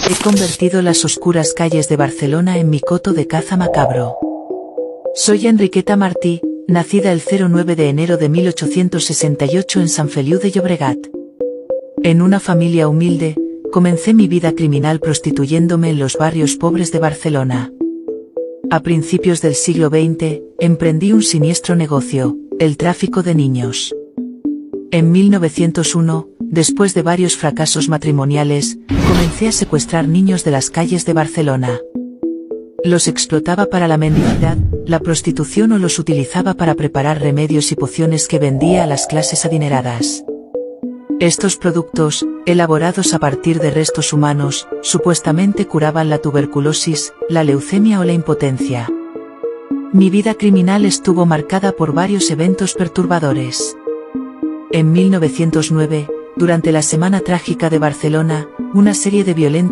He convertido las oscuras calles de Barcelona en mi coto de caza macabro. Soy Enriqueta Martí, nacida el 09 de enero de 1868 en Sant Feliu de Llobregat. En una familia humilde, comencé mi vida criminal prostituyéndome en los barrios pobres de Barcelona. A principios del siglo XX, emprendí un siniestro negocio, el tráfico de niños. En 1901, después de varios fracasos matrimoniales, comencé a secuestrar niños de las calles de Barcelona. Los explotaba para la mendicidad, la prostitución o los utilizaba para preparar remedios y pociones que vendía a las clases adineradas. Estos productos, elaborados a partir de restos humanos, supuestamente curaban la tuberculosis, la leucemia o la impotencia. Mi vida criminal estuvo marcada por varios eventos perturbadores. En 1909, durante la Semana Trágica de Barcelona, una serie de violentos